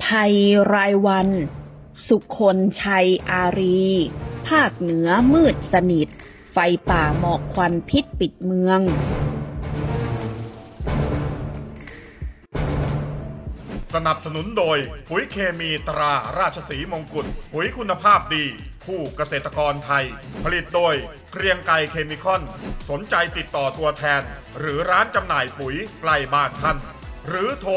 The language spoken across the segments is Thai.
ภัยรายวันสุคนชัยอารีภาคเหนือมืดสนิทไฟป่าหมอกควันพิษปิดเมืองสนับสนุนโดยปุ๋ยเคมีตราราชสีมงกุฎปุ๋ยคุณภาพดีคู่เกษตรกรไทยผลิตโดยเกรียงไกรเคมีคอนสนใจติดต่อตัวแทนหรือร้านจำหน่ายปุ๋ยใกล้บ้านท่านหรือโทร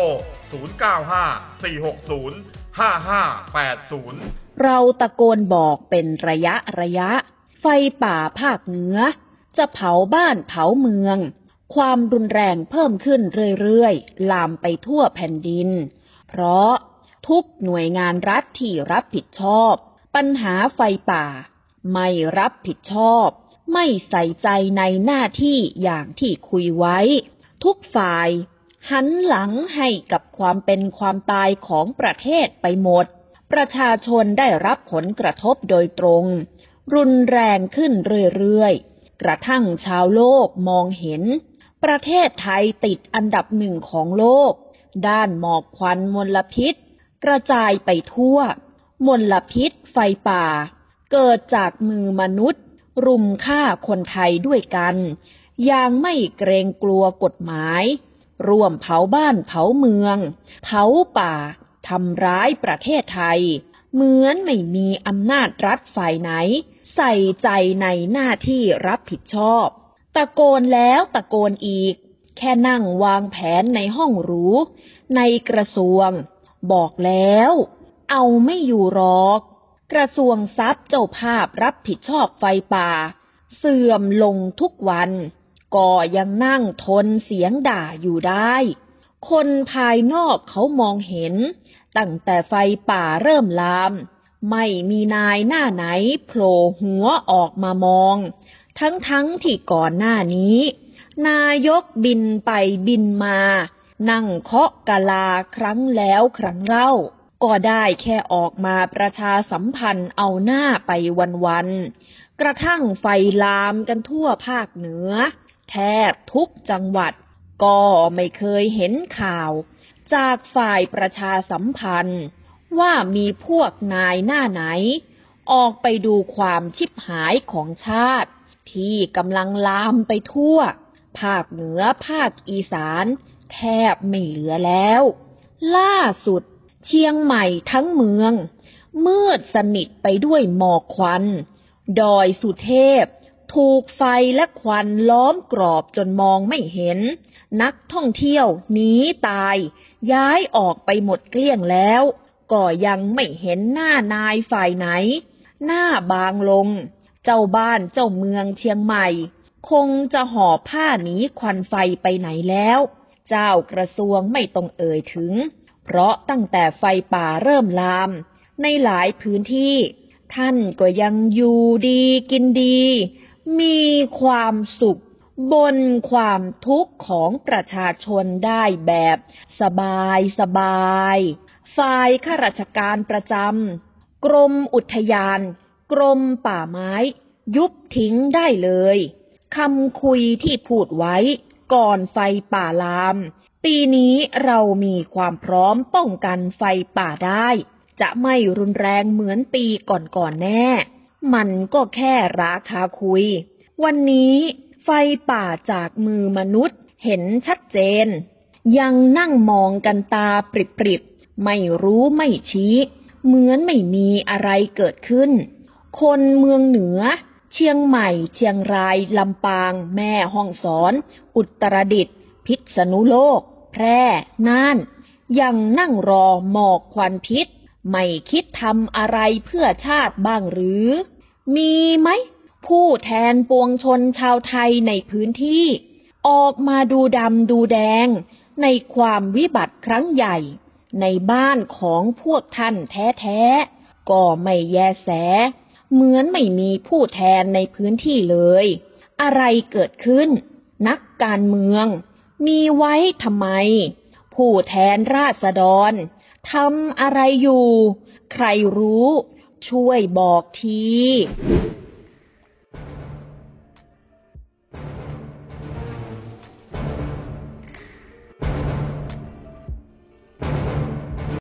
0954605580 เราตะโกนบอกเป็นระยะไฟป่าภาคเหนือจะเผาบ้านเผาเมืองความรุนแรงเพิ่มขึ้นเรื่อยๆลามไปทั่วแผ่นดินเพราะทุกหน่วยงานรัฐที่รับผิดชอบปัญหาไฟป่าไม่รับผิดชอบไม่ใส่ใจในหน้าที่อย่างที่คุยไว้ทุกฝ่ายหันหลังให้กับความเป็นความตายของประเทศไปหมดประชาชนได้รับผลกระทบโดยตรงรุนแรงขึ้นเรื่อยๆกระทั่งชาวโลกมองเห็นประเทศไทยติดอันดับหนึ่งของโลกด้านหมอกควันมลพิษกระจายไปทั่วมลพิษไฟป่าเกิดจากมือมนุษย์รุมฆ่าคนไทยด้วยกันอย่างไม่เกรงกลัวกฎหมายร่วมเผาบ้านเผาเมืองเผาป่าทำร้ายประเทศไทยเหมือนไม่มีอำนาจรัฐฝ่ายไหนใส่ใจในหน้าที่รับผิดชอบตะโกนแล้วตะโกนอีกแค่นั่งวางแผนในห้องหรูในกระทรวงบอกแล้วเอาไม่อยู่หรอกกระทรวงทรัพย์เจ้าภาพรับผิดชอบไฟป่าเสื่อมลงทุกวันก็ยังนั่งทนเสียงด่าอยู่ได้คนภายนอกเขามองเห็นตั้งแต่ไฟป่าเริ่มลามไม่มีนายหน้าไหนโผล่หัวออกมามองทั้งที่ก่อนหน้านี้นายกบินไปบินมานั่งเคาะกะลาครั้งแล้วครั้งเล่าก็ได้แค่ออกมาประชาสัมพันธ์เอาหน้าไปวันๆกระทั่งไฟลามกันทั่วภาคเหนือแทบทุกจังหวัดก็ไม่เคยเห็นข่าวจากฝ่ายประชาสัมพันธ์ว่ามีพวกนายหน้าไหนออกไปดูความชิบหายของชาติที่กำลังลามไปทั่วภาคเหนือภาคอีสานแทบไม่เหลือแล้วล่าสุดเชียงใหม่ทั้งเมืองมืดสนิทไปด้วยหมอกควันดอยสุเทพถูกไฟและควันล้อมกรอบจนมองไม่เห็นนักท่องเที่ยวหนีตายย้ายออกไปหมดเกลี้ยงแล้วก็ยังไม่เห็นหน้านายฝ่ายไหนหน้าบางลงเจ้าบ้านเจ้าเมืองเชียงใหม่คงจะห่อผ้าหนีควันไฟไปไหนแล้วเจ้ากระทรวงไม่ต้องเอ่ยถึงเพราะตั้งแต่ไฟป่าเริ่มลามในหลายพื้นที่ท่านก็ยังอยู่ดีกินดีมีความสุขบนความทุกข์ของประชาชนได้แบบสบายฝ่ายข้าราชการประจำกรมอุทยานกรมป่าไม้ยุบทิ้งได้เลยคำคุยที่พูดไว้ก่อนไฟป่าลามปีนี้เรามีความพร้อมป้องกันไฟป่าได้จะไม่รุนแรงเหมือนปีก่อนแน่มันก็แค่ราคาคุยวันนี้ไฟป่าจากมือมนุษย์เห็นชัดเจนยังนั่งมองกันตาปริบๆไม่รู้ไม่ชี้เหมือนไม่มีอะไรเกิดขึ้นคนเมืองเหนือเชียงใหม่เชียงรายลำปางแม่ฮ่องสอนอุตรดิตถ์พิษณุโลกแพร่น่านยังนั่งรอหมอกควันพิษไม่คิดทำอะไรเพื่อชาติบ้างหรือมีไหมผู้แทนปวงชนชาวไทยในพื้นที่ออกมาดูดำดูแดงในความวิบัติครั้งใหญ่ในบ้านของพวกท่านแท้ๆก็ไม่แยแสเหมือนไม่มีผู้แทนในพื้นที่เลยอะไรเกิดขึ้นนักการเมืองมีไว้ทำไมผู้แทนราษฎรทำอะไรอยู่ใครรู้ช่วยบอกที